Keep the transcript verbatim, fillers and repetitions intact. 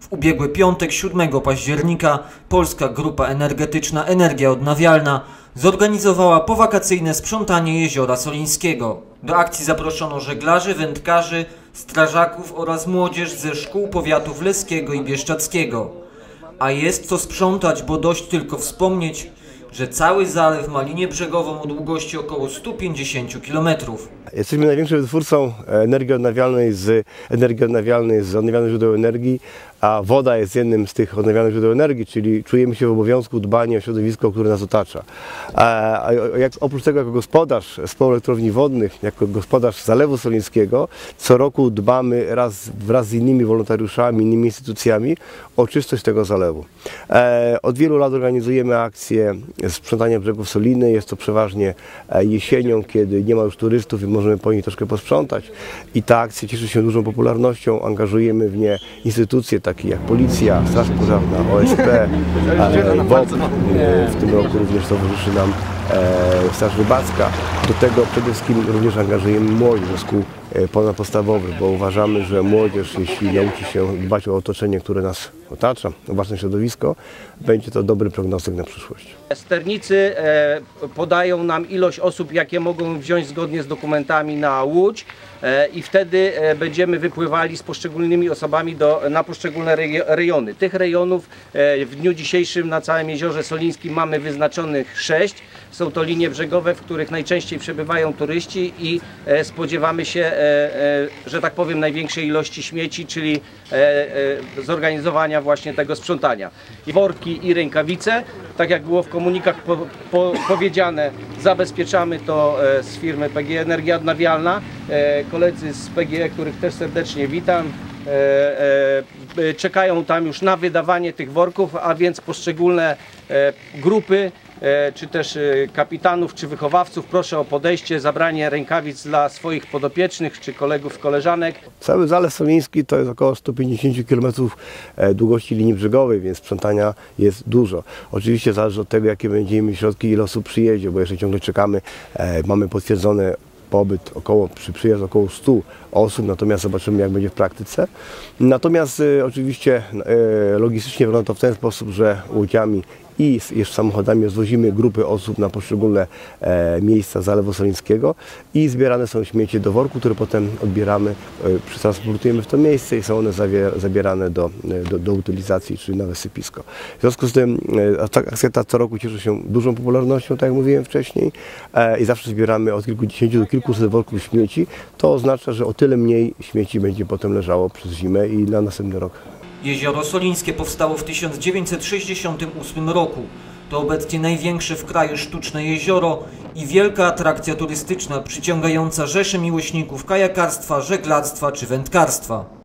W ubiegły piątek, siódmego października, Polska Grupa Energetyczna Energia Odnawialna zorganizowała powakacyjne sprzątanie Jeziora Solińskiego. Do akcji zaproszono żeglarzy, wędkarzy, strażaków oraz młodzież ze szkół powiatów leskiego i bieszczadzkiego. A jest co sprzątać, bo dość tylko wspomnieć, że cały zalew ma linię brzegową o długości około stu pięćdziesięciu kilometrów. Jesteśmy największym wytwórcą energii odnawialnej z energii odnawialnej z odnawialnych źródeł energii, a woda jest jednym z tych odnawialnych źródeł energii, czyli czujemy się w obowiązku dbania o środowisko, które nas otacza. A jak, oprócz tego jako gospodarz Zespołu Elektrowni Wodnych, jako gospodarz Zalewu Solińskiego, co roku dbamy raz, wraz z innymi wolontariuszami, innymi instytucjami o czystość tego zalewu. E, od wielu lat organizujemy akcje sprzątania brzegów Soliny. Jest to przeważnie jesienią, kiedy nie ma już turystów i możemy po nich troszkę posprzątać. I ta akcja cieszy się dużą popularnością. Angażujemy w nie instytucje takie jak Policja, Straż Pożarna, O S P, W O P. W tym roku również towarzyszy nam Straż Rybacka. Do tego przede wszystkim również angażujemy młodzież ze szkół ponadpodstawowych, bo uważamy, że młodzież, jeśli nauczy się dbać o otoczenie, które nas otacza, o własne środowisko, będzie to dobry prognostyk na przyszłość. Sternicy podają nam ilość osób, jakie mogą wziąć zgodnie z dokumentami na łódź i wtedy będziemy wypływali z poszczególnymi osobami do, na poszczególne rejony. Tych rejonów w dniu dzisiejszym na całym Jeziorze Solińskim mamy wyznaczonych sześć. Są to linie brzegowe, w których najczęściej przebywają turyści i spodziewamy się, że tak powiem, największej ilości śmieci, czyli zorganizowania właśnie tego sprzątania. I worki i rękawice, tak jak było w komunikach po, po, powiedziane, zabezpieczamy to z firmy P G E Energia Odnawialna. Koledzy z P G E, których też serdecznie witam, czekają tam już na wydawanie tych worków, a więc poszczególne grupy, czy też kapitanów, czy wychowawców, proszę o podejście, zabranie rękawic dla swoich podopiecznych, czy kolegów, koleżanek. Cały Zalew Soliński to jest około stu pięćdziesięciu kilometrów długości linii brzegowej, więc sprzątania jest dużo. Oczywiście zależy od tego, jakie będziemy mieć środki, ile osób przyjedzie, bo jeszcze ciągle czekamy, mamy potwierdzone pobyt około, przy przyjazd około stu osób, natomiast zobaczymy, jak będzie w praktyce. Natomiast y, oczywiście y, logistycznie wygląda to w ten sposób, że łodziami i jeszcze samochodami rozwozimy grupy osób na poszczególne e, miejsca Zalewu Solińskiego i zbierane są śmiecie do worku, które potem odbieramy, e, przetransportujemy w to miejsce i są one zabierane do, do, do utylizacji, czyli na wysypisko. W związku z tym e, ta akcja ta co roku cieszy się dużą popularnością, tak jak mówiłem wcześniej, e, i zawsze zbieramy od kilkudziesięciu do kilkuset worków śmieci. To oznacza, że o tyle mniej śmieci będzie potem leżało przez zimę i na następny rok. Jezioro Solińskie powstało w tysiąc dziewięćset sześćdziesiątym ósmym roku. To obecnie największe w kraju sztuczne jezioro i wielka atrakcja turystyczna przyciągająca rzesze miłośników kajakarstwa, żeglarstwa czy wędkarstwa.